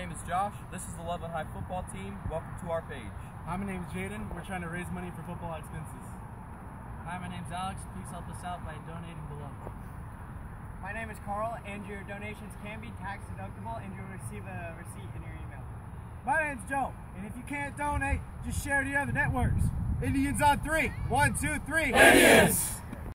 name is Josh. This is the Loveland High football team. Welcome to our page. Hi, my name is Jaden. We're trying to raise money for football expenses. Hi, my name is Alex. Please help us out by donating below. My name is Carl, and your donations can be tax deductible, and you'll receive a receipt in your email. My name's Joe, and if you can't donate, just share the other networks. Indians on 3. 1, 2, 3. Indians!